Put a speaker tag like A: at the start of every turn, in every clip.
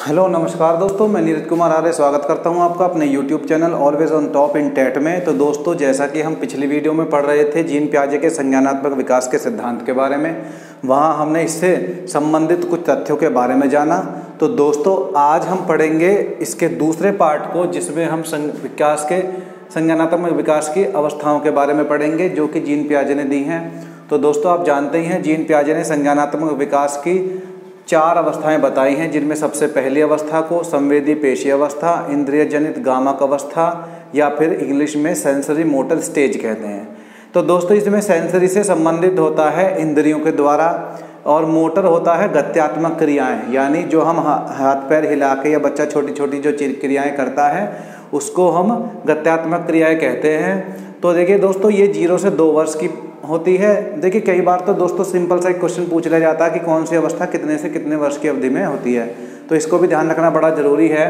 A: Hello नमस्कार दोस्तों, मैं नीरज कुमार आर्य स्वागत करता हूं आपका अपने YouTube channel always on top in TET में। तो दोस्तों, जैसा कि हम पिछली वीडियो में पढ़ रहे थे जीन पियाजे के संज्ञानात्मक विकास के सिद्धांत के बारे में, वहां हमने इससे संबंधित कुछ तथ्यों के बारे में जाना। तो दोस्तों, आज हम पढ़ेंगे इसके दूसरे पार्ट को, जिसमें हम संज्ञानात्मक विकास की अवस्थाओं के बारे में पढ़ेंगे जो कि जीन पियाजे ने दी हैं। तो दोस्तों, आप जानते ही हैं जीन पियाजे ने संज्ञानात्मक विकास की 4 अवस्थाएं बताई हैं, जिनमें सबसे पहली अवस्था को संवेदी पेशी अवस्था, इंद्रिय जनित गामक अवस्था या फिर इंग्लिश में सेंसरी मोटर स्टेज कहते हैं। तो दोस्तों, इसमें सेंसरी से संबंधित होता है इंद्रियों के द्वारा, और मोटर होता है गत्यात्मक क्रियाएं, यानी जो हम हाथ पैर हिला के या बच्चा छोटी छोटी जो क्रियाएं करता है उसको हम गत्यात्मक क्रियाएं कहते हैं। तो देखिए दोस्तों, ये 0 से 2 वर्ष की होती है। देखिए, कई बार तो दोस्तों सिंपल सा एक क्वेश्चन पूछ लिया जाता है कि कौन सी अवस्था कितने से कितने वर्ष की अवधि में होती है, तो इसको भी ध्यान रखना बड़ा ज़रूरी है।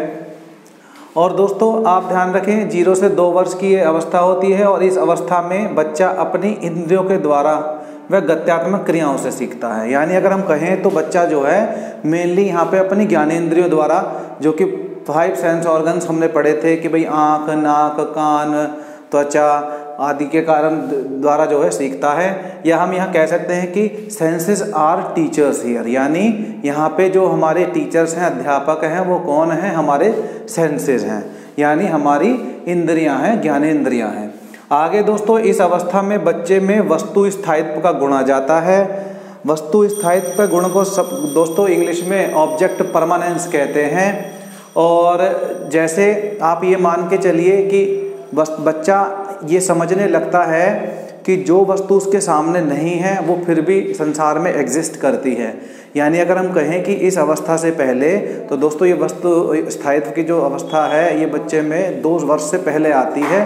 A: और दोस्तों, आप ध्यान रखें, 0 से 2 वर्ष की ये अवस्था होती है और इस अवस्था में बच्चा अपनी इंद्रियों के द्वारा वह गत्यात्मक क्रियाओं से सीखता है। यानी अगर हम कहें तो बच्चा जो है मेनली यहाँ पे अपनी ज्ञानेंद्रियों द्वारा, जो कि 5 सेंस ऑर्गन्स हमने पढ़े थे कि भाई आँख, नाक, कान, त्वचा आदि के कारण द्वारा जो है सीखता है। या हम यहाँ कह सकते हैं कि सेंसेस आर टीचर्स हियर, यानी यहाँ पे जो हमारे टीचर्स हैं, अध्यापक हैं, वो कौन हैं? हमारे सेंसेस हैं, यानी हमारी इंद्रियां हैं, ज्ञानेंद्रियां हैं। आगे दोस्तों, इस अवस्था में बच्चे में वस्तु स्थायित्व का गुण आ जाता है। वस्तु स्थायित्व के गुण को दोस्तों इंग्लिश में ऑब्जेक्ट परमानेंस कहते हैं। और जैसे आप ये मान के चलिए कि बच्चा ये समझने लगता है कि जो वस्तु उसके सामने नहीं है वो फिर भी संसार में एग्जिस्ट करती है। यानी अगर हम कहें कि इस अवस्था से पहले, तो दोस्तों ये वस्तु स्थायित्व की जो अवस्था है ये बच्चे में 2 वर्ष से पहले आती है,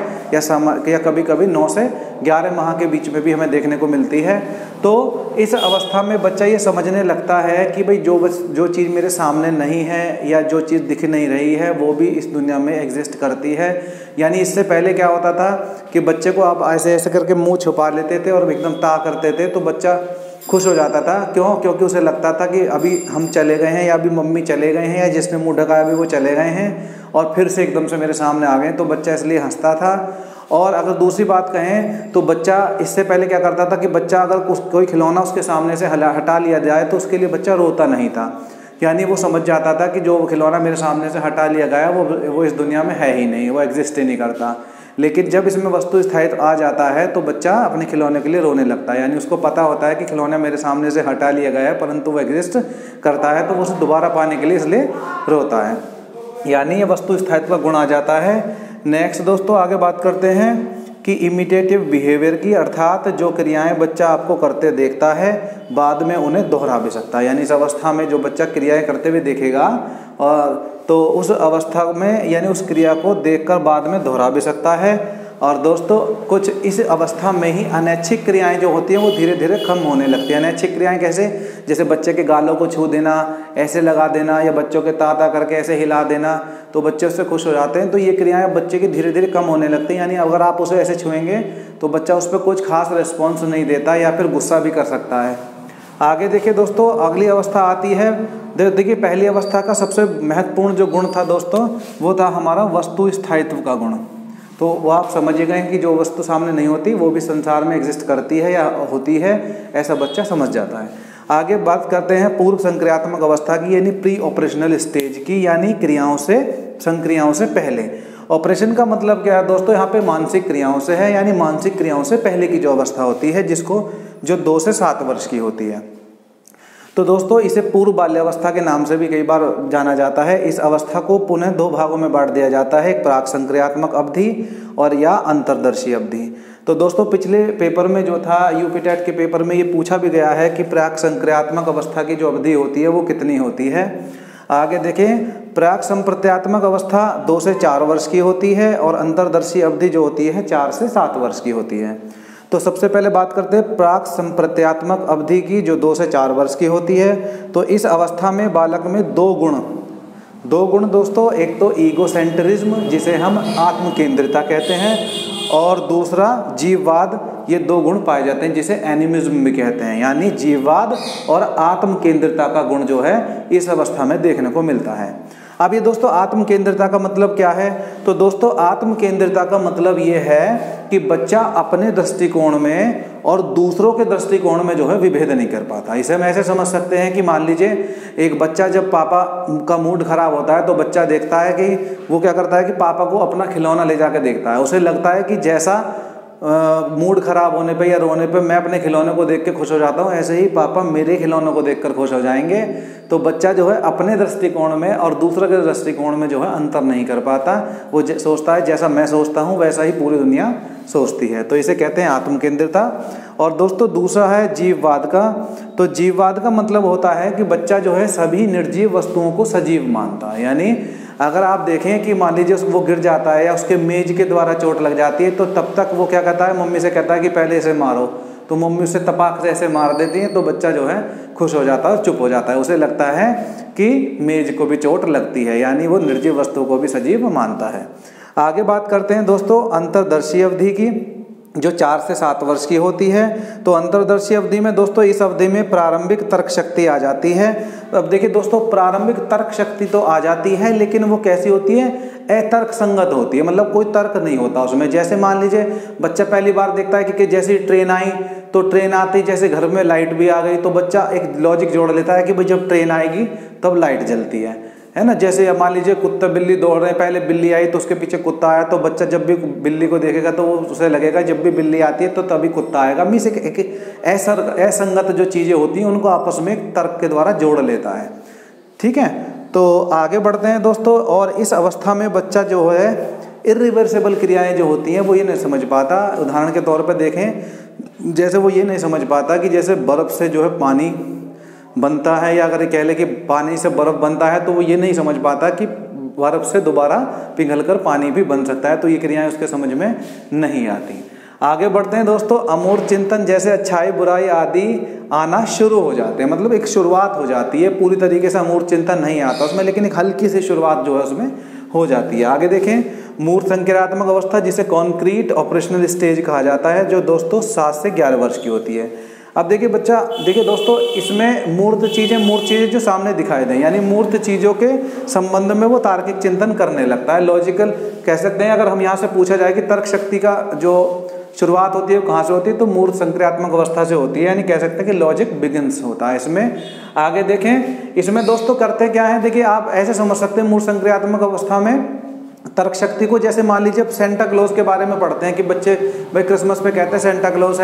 A: या कभी कभी 9 से 11 माह के बीच में भी हमें देखने को मिलती है। तो इस अवस्था में बच्चा ये समझने लगता है कि भाई जो चीज़ मेरे सामने नहीं है या जो चीज़ दिख नहीं रही है वो भी इस दुनिया में एग्जिस्ट करती है। यानी इससे पहले क्या होता था कि बच्चे को आप ऐसे ऐसे करके मुंह छुपा लेते थे और एकदम ता करते थे तो बच्चा खुश हो जाता था। क्यों? क्योंकि उसे लगता था कि अभी हम चले गए हैं, या अभी मम्मी चले गए हैं, या जिसने मुंह ढकाया अभी वो चले गए हैं और फिर से एकदम से मेरे सामने आ गए, तो बच्चा इसलिए हंसता था। और अगर दूसरी बात कहें तो बच्चा इससे पहले क्या करता था कि बच्चा अगर कोई खिलौना उसके सामने से हटा लिया जाए तो उसके लिए बच्चा रोता नहीं था। यानी वो समझ जाता था कि जो खिलौना मेरे सामने से हटा लिया गया वो इस दुनिया में है ही नहीं, वो एग्जिस्ट ही नहीं करता। लेकिन जब इसमें वस्तु स्थायित्व आ जाता है तो बच्चा अपने खिलौने के लिए रोने लगता है। यानी उसको पता होता है कि खिलौना मेरे सामने से हटा लिया गया है परंतु वो एग्जिस्ट करता है, तो वो उसे दोबारा पाने के लिए इसलिए रोता है। यानी ये वस्तु स्थायित्व का गुण आ जाता है। नेक्स्ट दोस्तों, आगे बात करते हैं कि इमिटेटिव बिहेवियर की, अर्थात जो क्रियाएं बच्चा आपको करते देखता है बाद में उन्हें दोहरा भी सकता है। यानी इस अवस्था में जो बच्चा क्रियाएं करते हुए देखेगा और तो उस अवस्था में यानी उस क्रिया को देखकर बाद में दोहरा भी सकता है। और दोस्तों, कुछ इस अवस्था में ही अनैच्छिक क्रियाएं जो होती हैं वो धीरे धीरे कम होने लगती हैं। अनैच्छिक क्रियाएं कैसे? जैसे बच्चे के गालों को छू देना, ऐसे लगा देना, या बच्चों के ता करके ऐसे हिला देना, तो बच्चे उससे खुश हो जाते हैं। तो ये क्रियाएं बच्चे की धीरे धीरे कम होने लगती हैं। यानी अगर आप उसे ऐसे छुएंगे तो बच्चा उस पर कुछ खास रिस्पॉन्स नहीं देता या फिर गुस्सा भी कर सकता है। आगे देखिए दोस्तों, अगली अवस्था आती है। देखिए, पहली अवस्था का सबसे महत्वपूर्ण जो गुण था दोस्तों वो था हमारा वस्तु स्थायित्व का गुण। तो वो आप समझ गए कि जो वस्तु सामने नहीं होती वो भी संसार में एग्जिस्ट करती है या होती है, ऐसा बच्चा समझ जाता है। आगे बात करते हैं पूर्व संक्रियात्मक अवस्था की, यानी प्री ऑपरेशनल स्टेज की, यानी संक्रियाओं से पहले। ऑपरेशन का मतलब क्या है दोस्तों? यहाँ पे मानसिक क्रियाओं से है, यानी मानसिक क्रियाओं से पहले की जो अवस्था होती है जो 2 से 7 वर्ष की होती है। तो दोस्तों, इसे पूर्व बाल्यावस्था के नाम से भी कई बार जाना जाता है। इस अवस्था को पुनः 2 भागों में बांट दिया जाता है, एक प्राक संक्रियात्मक अवधि और या अंतर्दर्शी अवधि। तो दोस्तों, पिछले पेपर में जो था यूपीटेट के पेपर में ये पूछा भी गया है कि प्राक संक्रियात्मक अवस्था की जो अवधि होती है वो कितनी होती है। आगे देखें, प्राक संप्रत्यात्मक अवस्था 2 से 4 वर्ष की होती है और अंतर्दर्शी अवधि जो होती है 4 से 7 वर्ष की होती है। तो सबसे पहले बात करते हैं प्राक संप्रत्यात्मक अवधि की, जो 2 से 4 वर्ष की होती है। तो इस अवस्था में बालक में 2 गुण दोस्तों, एक तो ईगोसेंट्रिज्म जिसे हम आत्म केंद्रिता कहते हैं, और दूसरा जीववाद, ये दो गुण पाए जाते हैं जिसे एनिमिज्म भी कहते हैं, यानी जीववाद और आत्म केंद्रिता का गुण जो है इस अवस्था में देखने को मिलता है। अब ये दोस्तों आत्म केंद्रिता का मतलब क्या है? तो दोस्तों आत्म केंद्रिता का मतलब ये है कि बच्चा अपने दृष्टिकोण में और दूसरों के दृष्टिकोण में जो है विभेद नहीं कर पाता। इसे हम ऐसे समझ सकते हैं कि मान लीजिए एक बच्चा जब पापा का मूड खराब होता है तो बच्चा देखता है कि वो क्या करता है कि पापा को अपना खिलौना ले जाकर देखता है। उसे लगता है कि जैसा मूड खराब होने पे या रोने पे मैं अपने खिलौने को देख के खुश हो जाता हूँ, ऐसे ही पापा मेरे खिलौनों को देखकर खुश हो जाएंगे। तो बच्चा जो है अपने दृष्टिकोण में और दूसरे के दृष्टिकोण में जो है अंतर नहीं कर पाता। वो सोचता है जैसा मैं सोचता हूँ वैसा ही पूरी दुनिया सोचती है। तो इसे कहते हैं आत्म केंद्रिता। और दोस्तों दूसरा है जीववाद का। तो जीववाद का मतलब होता है कि बच्चा जो है सभी निर्जीव वस्तुओं को सजीव मानता है। यानी अगर आप देखें कि मान लीजिए वो गिर जाता है या उसके मेज के द्वारा चोट लग जाती है तो तब तक वो क्या कहता है, मम्मी से कहता है कि पहले इसे मारो, तो मम्मी उसे तपाक से ऐसे मार देती है तो बच्चा जो है खुश हो जाता है और चुप हो जाता है। उसे लगता है कि मेज को भी चोट लगती है, यानी वो निर्जीव वस्तु को भी सजीव मानता है। आगे बात करते हैं दोस्तों अंतर्दर्शी अवधि की, जो 4 से 7 वर्ष की होती है। तो अंतर्दर्शी अवधि में दोस्तों इस अवधि में प्रारंभिक तर्क शक्ति आ जाती है। अब देखिए दोस्तों प्रारंभिक तर्क शक्ति तो आ जाती है, लेकिन वो कैसी होती है? अतर्क संगत होती है, मतलब कोई तर्क नहीं होता उसमें। जैसे मान लीजिए बच्चा पहली बार देखता है कि जैसे ट्रेन आई तो ट्रेन आती जैसे घर में लाइट भी आ गई तो बच्चा एक लॉजिक जोड़ लेता है कि भाई जब ट्रेन आएगी तब लाइट जलती है ना। जैसे मान लीजिए कुत्ता बिल्ली दौड़ रहे हैं, पहले बिल्ली आई तो उसके पीछे कुत्ता आया, तो बच्चा जब भी बिल्ली को देखेगा तो उसे लगेगा जब भी बिल्ली आती है तो तभी कुत्ता आएगा। मीन्स एक असंगत जो चीज़ें होती हैं उनको आपस में एक तर्क के द्वारा जोड़ लेता है। ठीक है, तो आगे बढ़ते हैं दोस्तों। और इस अवस्था में बच्चा जो है इरिवर्सिबल क्रियाएं जो होती हैं वो ये नहीं समझ पाता। उदाहरण के तौर पर देखें, जैसे वो ये नहीं समझ पाता कि जैसे बर्फ़ से जो है पानी बनता है, या अगर कह ले कि पानी से बर्फ़ बनता है, तो वो ये नहीं समझ पाता कि बर्फ़ से दोबारा पिघलकर पानी भी बन सकता है। तो ये क्रियाएं उसके समझ में नहीं आती। आगे बढ़ते हैं दोस्तों। अमूर्त चिंतन, जैसे अच्छाई बुराई आदि आना शुरू हो जाते हैं, मतलब एक शुरुआत हो जाती है। पूरी तरीके से अमूर्त चिंतन नहीं आता उसमें, लेकिन एक हल्की सी शुरुआत जो है उसमें हो जाती है। आगे देखें मूर्त संक्रियात्मक अवस्था, जिसे कॉन्क्रीट ऑपरेशनल स्टेज कहा जाता है, जो दोस्तों 7 से 11 वर्ष की होती है। अब देखिए बच्चा, देखिए दोस्तों इसमें मूर्त चीज़ें जो सामने दिखाई दें, यानी मूर्त चीज़ों के संबंध में वो तार्किक चिंतन करने लगता है। लॉजिकल कह सकते हैं। अगर हम यहाँ से पूछा जाए कि तर्क शक्ति का जो शुरुआत होती है वो कहाँ से होती है, तो मूर्त संक्रियात्मक अवस्था से होती है, यानी कह सकते हैं कि लॉजिक बिगिंस होता है इसमें। आगे देखें, इसमें दोस्तों करते क्या है, देखिए आप ऐसे समझ सकते हैं मूर्त संक्रियात्मक अवस्था में तर्क शक्ति को, जैसे मान लीजिए सेंटा क्लॉज के बारे में पढ़ते हैं कि बच्चे भाई क्रिसमस पे कहते हैं सेंटा क्लॉज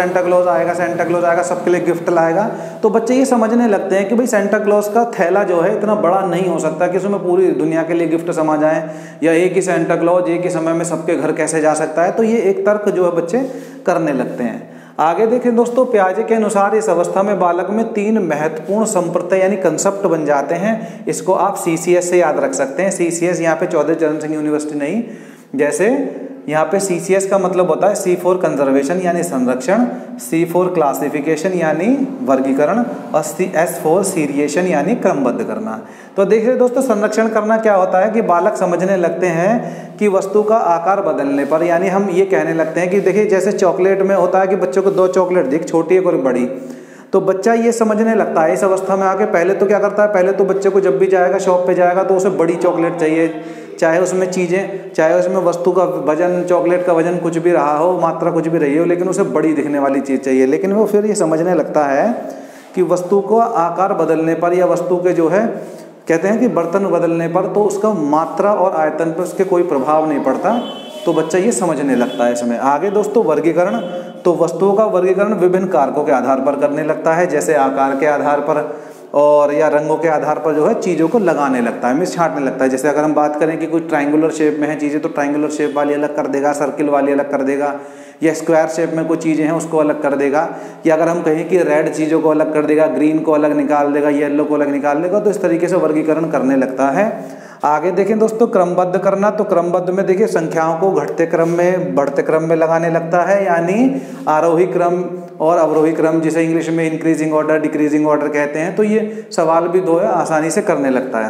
A: आएगा, सबके लिए गिफ्ट लाएगा। तो बच्चे ये समझने लगते हैं कि भाई सेंटा क्लॉज का थैला जो है इतना बड़ा नहीं हो सकता कि उसमें पूरी दुनिया के लिए गिफ्ट समा जाए, या एक ही सेंटा क्लॉज एक ही समय में सबके घर कैसे जा सकता है। तो ये एक तर्क जो है बच्चे करने लगते हैं। आगे देखें दोस्तों, पियाजे के अनुसार इस अवस्था में बालक में 3 महत्वपूर्ण संप्रत्यय यानी कंसेप्ट बन जाते हैं। इसको आप CCS से याद रख सकते हैं। CCS यहाँ पे चौधरी चरण सिंह यूनिवर्सिटी नहीं, जैसे यहाँ पे CCS का मतलब होता है C फॉर कंजर्वेशन यानी संरक्षण, C फॉर क्लासिफिकेशन यानी वर्गीकरण, और S फॉर सीरिएशन यानी क्रमबद्ध करना। तो देखिए दोस्तों, संरक्षण करना क्या होता है कि बालक समझने लगते हैं कि वस्तु का आकार बदलने पर, यानी हम ये कहने लगते हैं कि देखिए जैसे चॉकलेट में होता है कि बच्चों को 2 चॉकलेट दिख, छोटी एक और बड़ी, तो बच्चा ये समझने लगता है इस अवस्था में आके। पहले तो क्या करता है, पहले तो बच्चे को जब भी जाएगा शॉप पे जाएगा तो उसे बड़ी चॉकलेट चाहिए, चाहे उसमें चीज़ें, चाहे उसमें वस्तु का वजन, चॉकलेट का वजन कुछ भी रहा हो, मात्रा कुछ भी रही हो, लेकिन उसे बड़ी दिखने वाली चीज़ चाहिए। लेकिन वो फिर ये समझने लगता है कि वस्तु को आकार बदलने पर, या वस्तु के जो है कहते हैं कि बर्तन बदलने पर, तो उसका मात्रा और आयतन पर उसके कोई प्रभाव नहीं पड़ता। तो बच्चा ये समझने लगता है इसमें। आगे दोस्तों वर्गीकरण, तो वस्तुओं का वर्गीकरण विभिन्न कारकों के आधार पर करने लगता है, जैसे आकार के आधार पर और या रंगों के आधार पर जो है चीज़ों को लगाने लगता है, मिस छांटने लगता है। जैसे अगर हम बात करें कि कुछ ट्रायंगुलर शेप में है चीज़ें, तो ट्रायंगुलर शेप वाली अलग कर देगा, सर्किल वाली अलग कर देगा, या स्क्वायर शेप में कुछ चीज़ें हैं उसको अलग कर देगा, या अगर हम कहें कि रेड चीज़ों को अलग कर देगा, ग्रीन को अलग निकाल देगा, येलो को अलग निकाल देगा। तो इस तरीके से वर्गीकरण करने लगता है। आगे देखें दोस्तों क्रमबद्ध करना, तो क्रमबद्ध में देखिए संख्याओं को घटते क्रम में बढ़ते क्रम में लगाने लगता है, यानी आरोही क्रम और अवरोही क्रम, जिसे इंग्लिश में इंक्रीजिंग ऑर्डर डिक्रीजिंग ऑर्डर कहते हैं। तो ये सवाल भी दो है आसानी से करने लगता है।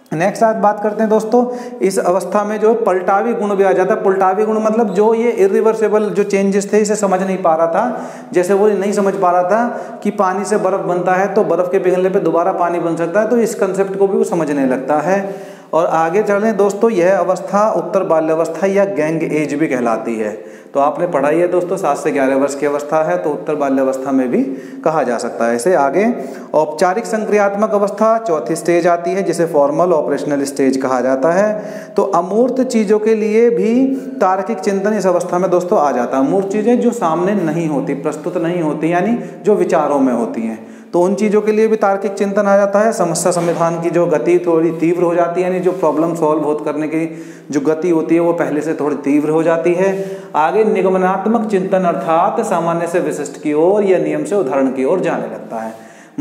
A: नेक्स्ट आज बात करते हैं दोस्तों, इस अवस्था में जो पलटावी गुण भी आ जाता है। पलटावी गुण मतलब जो ये इरिवर्सिबल जो चेंजेस थे इसे समझ नहीं पा रहा था, जैसे वो नहीं समझ पा रहा था कि पानी से बर्फ बनता है तो बर्फ के पिघलने पे दोबारा पानी बन सकता है, तो इस कंसेप्ट को भी वो समझने लगता है। और आगे चलें दोस्तों, यह अवस्था उत्तर बाल्यावस्था या गैंग एज भी कहलाती है। तो आपने पढ़ा ही है दोस्तों, 7 से 11 वर्ष की अवस्था है तो उत्तर बाल्यावस्था में भी कहा जा सकता है इसे। आगे औपचारिक संक्रियात्मक अवस्था चौथी स्टेज आती है जिसे फॉर्मल ऑपरेशनल स्टेज कहा जाता है। तो अमूर्त चीज़ों के लिए भी तार्किक चिंतन इस अवस्था में दोस्तों आ जाता है। अमूर्त चीज़ें जो सामने नहीं होती, प्रस्तुत नहीं होती, यानी जो विचारों में होती हैं, तो उन चीज़ों के लिए भी तार्किक चिंतन आ जाता है। समस्या समाधान की जो गति थोड़ी तीव्र हो जाती है, यानी जो प्रॉब्लम सॉल्व करने की जो गति होती है वो पहले से थोड़ी तीव्र हो जाती है। आगे निगमनात्मक चिंतन अर्थात सामान्य से विशिष्ट की ओर या नियम से उदाहरण की ओर जाने लगता है।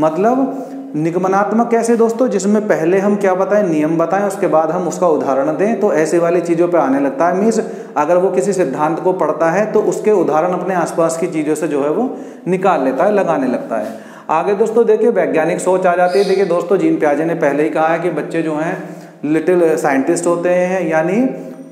A: मतलब निगमनात्मक कैसे दोस्तों, जिसमें पहले हम क्या बताएं, नियम बताएं, उसके बाद हम उसका उदाहरण दें, तो ऐसे वाली चीज़ों पे आने लगता है। मीन्स अगर वो किसी सिद्धांत को पढ़ता है तो उसके उदाहरण अपने आसपास की चीज़ों से जो है वो निकाल लेता है, लगाने लगता है। आगे दोस्तों देखिए वैज्ञानिक सोच आ जाती है। देखिए दोस्तों, जीन पियाजे ने पहले ही कहा है कि बच्चे जो हैं लिटिल साइंटिस्ट होते हैं, यानी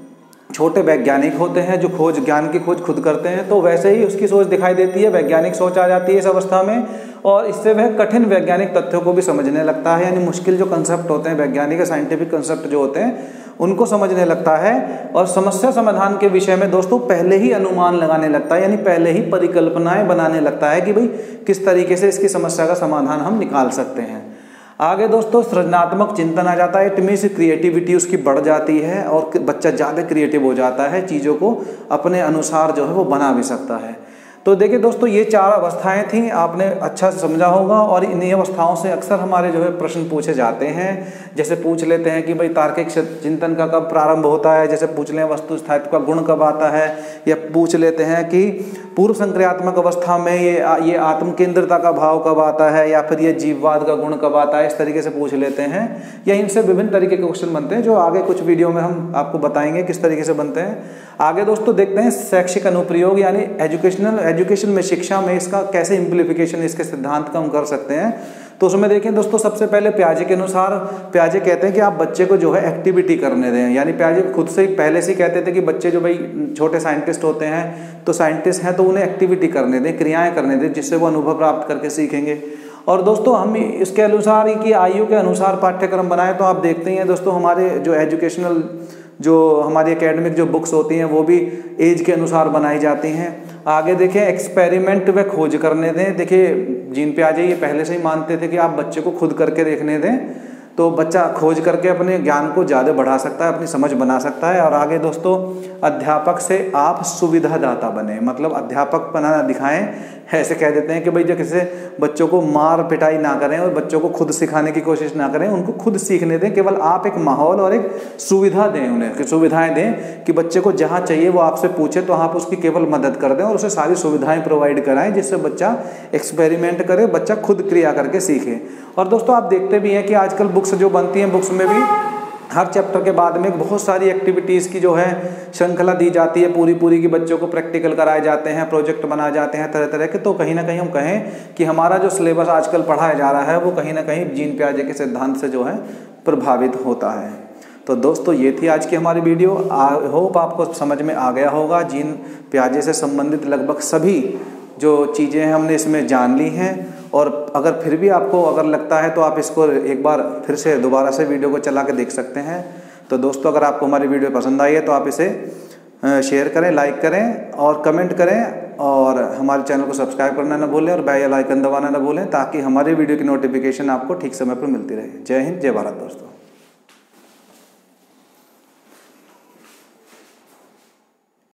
A: छोटे वैज्ञानिक होते हैं जो ज्ञान की खोज खुद करते हैं। तो वैसे ही उसकी सोच दिखाई देती है, वैज्ञानिक सोच आ जाती है इस अवस्था में, और इससे वह कठिन वैज्ञानिक तथ्यों को भी समझने लगता है, यानी मुश्किल जो कंसेप्ट होते हैं, वैज्ञानिक साइंटिफिक कंसेप्ट जो होते हैं उनको समझने लगता है। और समस्या समाधान के विषय में दोस्तों पहले ही अनुमान लगाने लगता है, यानी पहले ही परिकल्पनाएं बनाने लगता है कि भाई किस तरीके से इसकी समस्या का समाधान हम निकाल सकते हैं। आगे दोस्तों सृजनात्मक चिंतन आ जाता है। इट मीन्स क्रिएटिविटी उसकी बढ़ जाती है और बच्चा ज़्यादा क्रिएटिव हो जाता है, चीज़ों को अपने अनुसार जो है वो बना भी सकता है। तो देखिए दोस्तों, ये 4 अवस्थाएं थीं, आपने अच्छा से समझा होगा। और इन्हीं अवस्थाओं से अक्सर हमारे जो है प्रश्न पूछे जाते हैं। जैसे पूछ लेते हैं कि भाई तार्किक चिंतन का कब प्रारंभ होता है, जैसे पूछ लें वस्तु स्थायित्व का गुण कब आता है, या पूछ लेते हैं कि पूर्व संक्रियात्मक अवस्था में ये आत्म केंद्रता का भाव कब आता है, या फिर ये जीववाद का गुण कब आता है, इस तरीके से पूछ लेते हैं। या इनसे विभिन्न तरीके के क्वेश्चन बनते हैं जो आगे कुछ वीडियो में हम आपको बताएंगे किस तरीके से बनते हैं। आगे दोस्तों देखते हैं शैक्षिक अनुप्रयोग, यानी एजुकेशन में, शिक्षा में इसका कैसे इम्प्लीफिकेशन, इसके सिद्धांत का हम कर सकते हैं। तो उसमें देखें दोस्तों, सबसे पहले पियाजे के अनुसार, पियाजे कहते हैं कि आप बच्चे को जो है एक्टिविटी करने दें। यानी पियाजे खुद से ही पहले से कहते थे कि बच्चे जो भाई छोटे साइंटिस्ट होते हैं, तो साइंटिस्ट हैं तो उन्हें एक्टिविटी करने दें, क्रियाएं करने दें, जिससे वो अनुभव प्राप्त करके सीखेंगे। और दोस्तों हम इसके अनुसार ही कि आयु के अनुसार पाठ्यक्रम बनाए, तो आप देखते ही हैं दोस्तों हमारे जो एजुकेशनल जो हमारी एकेडमिक जो बुक्स होती हैं वो भी एज के अनुसार बनाई जाती हैं। आगे देखें एक्सपेरिमेंट व खोज करने दें। देखिए जीन पियाजे ये पहले से ही मानते थे कि आप बच्चे को खुद करके देखने दें, तो बच्चा खोज करके अपने ज्ञान को ज़्यादा बढ़ा सकता है, अपनी समझ बना सकता है। और आगे दोस्तों अध्यापक से आप सुविधादाता बने, मतलब अध्यापक बनाना दिखाएं। ऐसे कह देते हैं कि भाई जो किसी बच्चों को मार पिटाई ना करें और बच्चों को खुद सिखाने की कोशिश ना करें, उनको खुद सीखने दें। केवल आप एक माहौल और एक सुविधा दें, उन्हें कि सुविधाएं दें कि बच्चे को जहाँ चाहिए वो आपसे पूछे, तो आप उसकी केवल मदद कर दें और उसे सारी सुविधाएं प्रोवाइड कराएं, जिससे बच्चा एक्सपेरिमेंट करे, बच्चा खुद क्रिया करके सीखे। और दोस्तों आप देखते भी हैं कि आजकल बुक्स जो बनती हैं, बुक्स में भी हर चैप्टर के बाद में बहुत सारी एक्टिविटीज़ की जो है श्रृंखला दी जाती है, पूरी की बच्चों को प्रैक्टिकल कराए जाते हैं, प्रोजेक्ट बनाए जाते हैं तरह तरह के। तो कहीं ना कहीं हम कहें कि हमारा जो सिलेबस आजकल पढ़ाया जा रहा है वो कहीं ना कहीं जीन पियाजे के सिद्धांत से जो है प्रभावित होता है। तो दोस्तों ये थी आज की हमारी वीडियो। आई होप आपको समझ में आ गया होगा। जीन पियाजे से संबंधित लगभग सभी जो चीज़ें हमने इसमें जान ली हैं। और अगर फिर भी आपको अगर लगता है तो आप इसको एक बार फिर से दोबारा से वीडियो को चला के देख सकते हैं। तो दोस्तों अगर आपको हमारी वीडियो पसंद आई है तो आप इसे शेयर करें, लाइक करें और कमेंट करें, और हमारे चैनल को सब्सक्राइब करना ना भूलें और बेल आइकन दबाना ना भूलें, ताकि हमारी वीडियो की नोटिफिकेशन आपको ठीक समय पर मिलती रहे। जय हिंद, जय भारत दोस्तों।